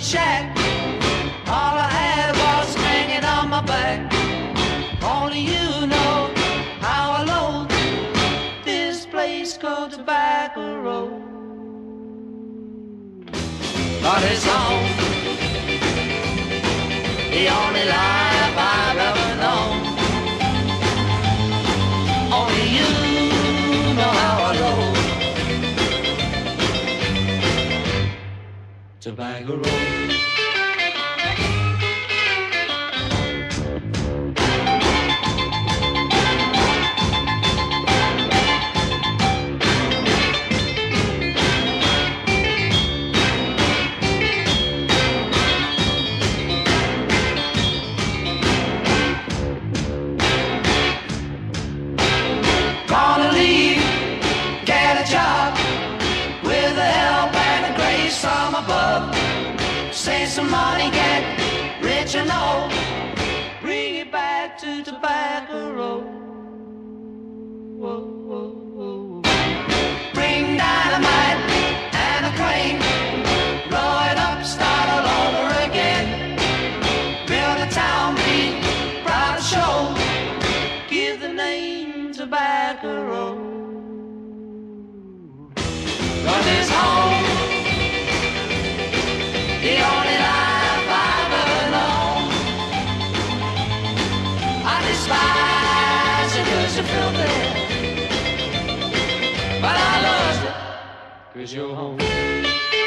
shack. All I had was hanging on my back. Only you know how I loathe this place called Tobacco Road. But it's home, the only life I've ever known. Only you know how I loathe Tobacco Road. Gonna leave, get a job with the help and the grace from above. Save some money, get rich and old. Bring it back to Tobacco Road. Whoa, whoa, whoa. Bring dynamite and a crane. Blow it up, start all over again. Build a town, be proud to show. Give the name Tobacco Road. 'Cause it's home, the only life I've ever known. I despise it 'cause you're filthy, but I love it 'cause you're home.